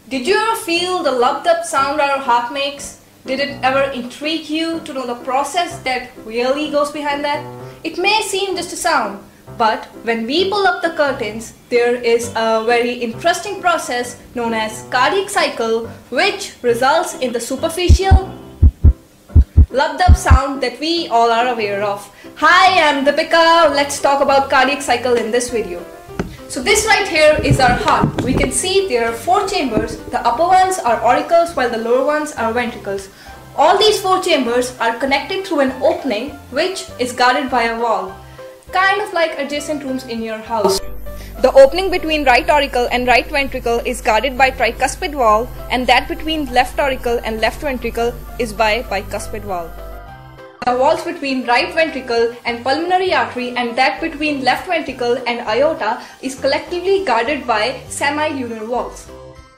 Did you ever feel the lub-dub sound our heart makes? Did it ever intrigue you to know the process that really goes behind that? It may seem just a sound, but when we pull up the curtains, there is a very interesting process known as cardiac cycle, which results in the superficial lub-dub sound that we all are aware of. Hi, I'm Deepika. Let's talk about cardiac cycle in this video. So this right here is our heart. We can see there are 4 chambers. The upper ones are auricles while the lower ones are ventricles. All these 4 chambers are connected through an opening which is guarded by a wall, kind of like adjacent rooms in your house. The opening between right auricle and right ventricle is guarded by tricuspid wall, and that between left auricle and left ventricle is by bicuspid wall. The walls between right ventricle and pulmonary artery and that between left ventricle and aorta is collectively guarded by semilunar walls.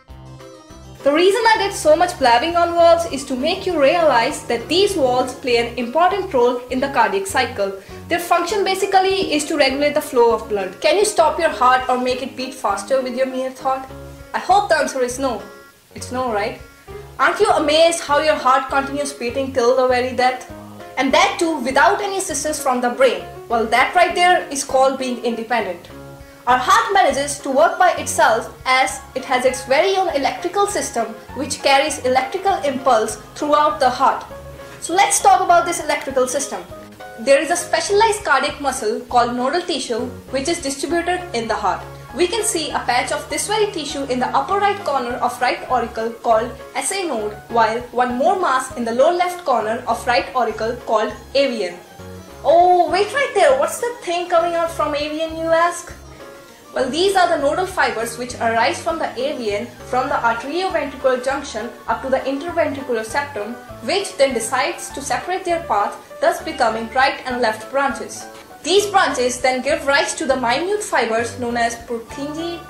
The reason I did so much blabbing on walls is to make you realize that these walls play an important role in the cardiac cycle. Their function basically is to regulate the flow of blood. Can you stop your heart or make it beat faster with your mere thought? I hope the answer is no. It's no, right? Aren't you amazed how your heart continues beating till the very death? And that too without any assistance from the brain. Well, that right there is called being independent. Our heart manages to work by itself as it has its very own electrical system which carries electrical impulse throughout the heart. So let's talk about this electrical system. There is a specialized cardiac muscle called nodal tissue which is distributed in the heart. We can see a patch of this very tissue in the upper right corner of right auricle called SA node, while one more mass in the lower left corner of right auricle called AVN. Oh, wait right there, what's the thing coming out from AVN, you ask? Well, these are the nodal fibers which arise from the AVN from the arterioventricular junction up to the interventricular septum, which then decides to separate their path, thus becoming right and left branches. These branches then give rise to the minute fibers known as Purkinje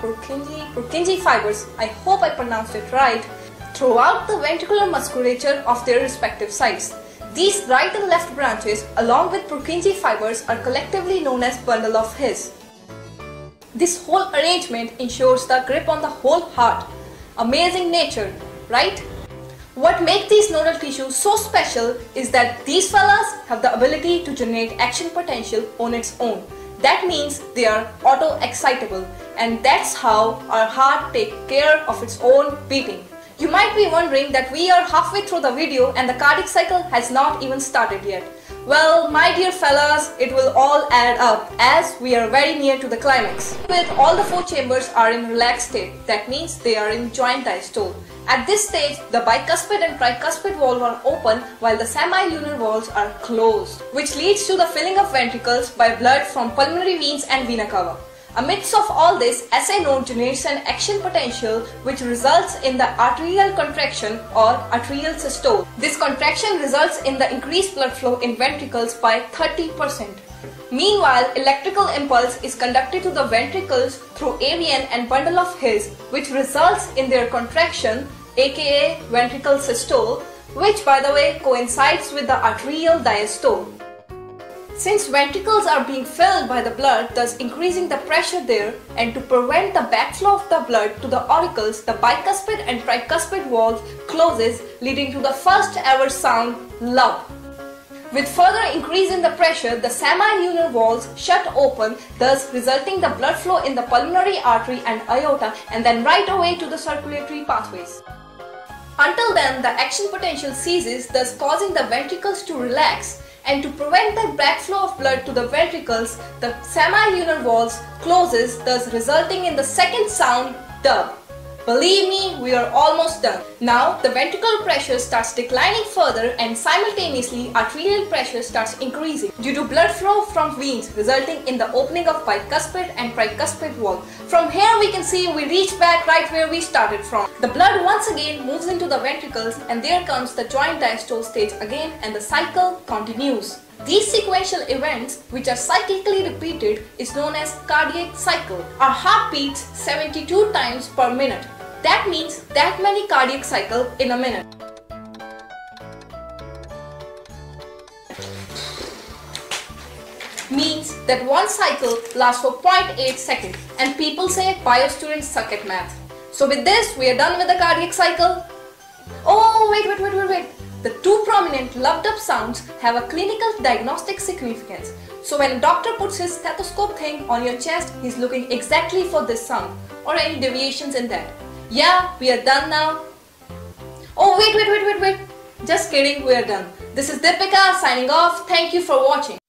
fibers, I hope I pronounced it right, throughout the ventricular musculature of their respective sites. These right and left branches along with Purkinje fibers are collectively known as bundle of His. This whole arrangement ensures the grip on the whole heart. Amazing nature, right? What makes these nodal tissues so special is that these fellas have the ability to generate action potential on its own. That means they are auto-excitable, and that's how our heart takes care of its own beating. You might be wondering that we are halfway through the video and the cardiac cycle has not even started yet. Well, my dear fellas, it will all add up as we are very near to the climax. With all the 4 chambers are in relaxed state, that means they are in joint diastole. At this stage, the bicuspid and tricuspid walls are open while the semilunar walls are closed, which leads to the filling of ventricles by blood from pulmonary veins and vena cava. Amidst of all this, SA node generates an action potential which results in the arterial contraction or arterial systole. This contraction results in the increased blood flow in ventricles by 30%. Meanwhile, electrical impulse is conducted to the ventricles through AVN and bundle of His, which results in their contraction, aka ventricle systole, which by the way coincides with the arterial diastole. Since ventricles are being filled by the blood, thus increasing the pressure there, and to prevent the backflow of the blood to the auricles, the bicuspid and tricuspid walls closes, leading to the first ever sound, lub. With further increase in the pressure, the semilunar walls shut open, thus resulting the blood flow in the pulmonary artery and aorta and then right away to the circulatory pathways. Until then, the action potential ceases, thus causing the ventricles to relax. And to prevent the backflow of blood to the ventricles, the semilunar walls closes, thus resulting in the second sound, dub. Believe me, we are almost done. Now, the ventricular pressure starts declining further and simultaneously arterial pressure starts increasing due to blood flow from veins resulting in the opening of bicuspid and tricuspid wall. From here we can see we reach back right where we started from. The blood once again moves into the ventricles and there comes the joint diastole stage again and the cycle continues. These sequential events, which are cyclically repeated, is known as cardiac cycle. Our heart beats 72 times per minute. That means that many cardiac cycles in a minute. Means that one cycle lasts for 0.8 seconds, and people say bio students suck at math. So with this, we are done with the cardiac cycle. Oh, wait. The two prominent lub-dub sounds have a clinical diagnostic significance. So when a doctor puts his stethoscope thing on your chest, he's looking exactly for this sound or any deviations in that. Yeah, we are done now. Oh, wait. Just kidding, we are done. This is Deepika signing off. Thank you for watching.